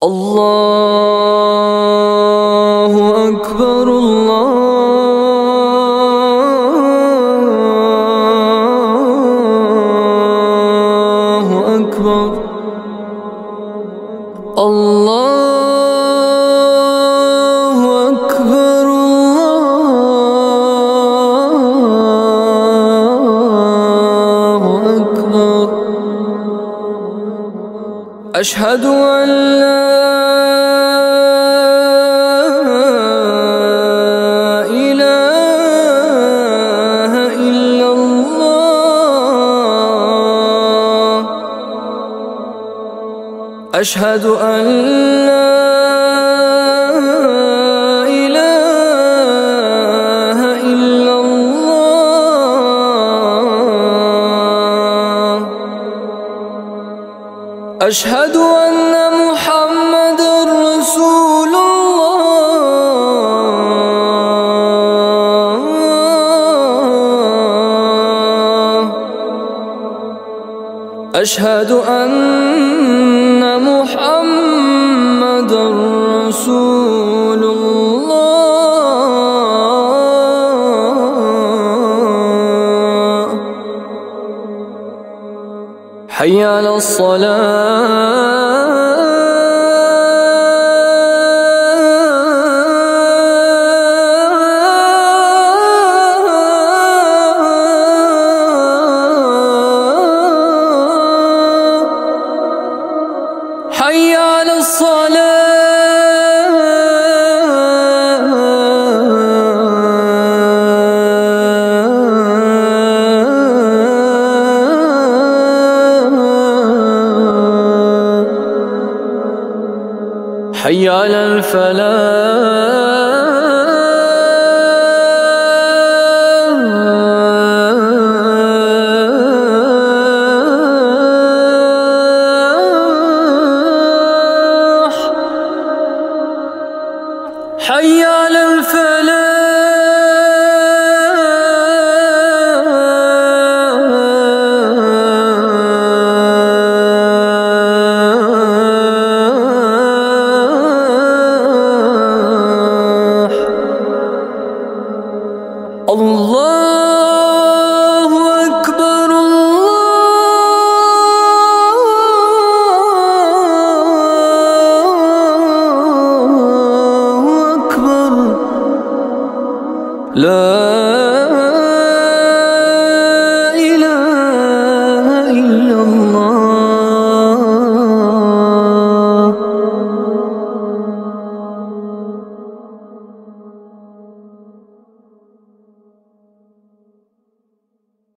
الله أكبر الله أكبر الله أكبر الله أكبر أشهد أن لا إله إلا الله أشهد أن لا إله إلا الله أشهد أن محمدًا رسول الله أشهد أن محمدًا رسول الله حي على حي على حي على الفلاح حي على الفلاح الله أكبر الله أكبر لا